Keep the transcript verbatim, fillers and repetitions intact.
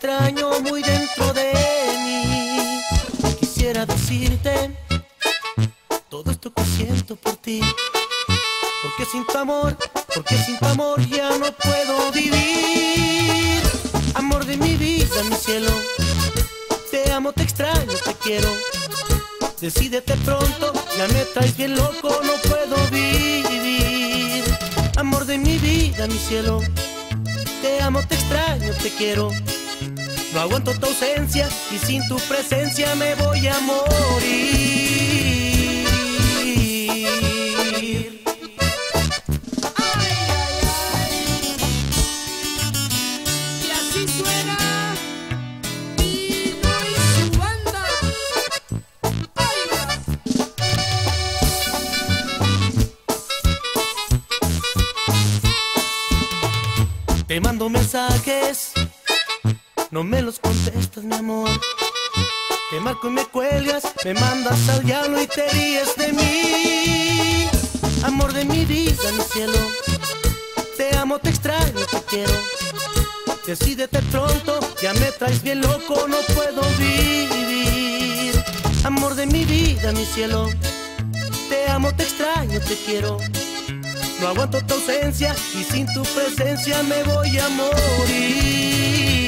extraño muy dentro de mí. Quisiera decirte todo esto que siento por ti, porque sin tu amor, porque sin tu amor ya no puedo vivir. Amor de mi vida, mi cielo, te amo, te extraño, te quiero. Decídete pronto, ya me traes bien loco, no puedo vivir. Amor de mi vida, mi cielo, te amo, te extraño, te quiero. No aguanto tu ausencia y sin tu presencia me voy a morir. Te mando mensajes, no me los contestas, mi amor. Te marco y me cuelgas, me mandas al diablo y te ríes de mí. Amor de mi vida, mi cielo, te amo, te extraño, te quiero. Decídete pronto, ya me traes bien loco, no puedo vivir. Amor de mi vida, mi cielo, te amo, te extraño, te quiero. No aguanto tu ausencia y sin tu presencia me voy a morir.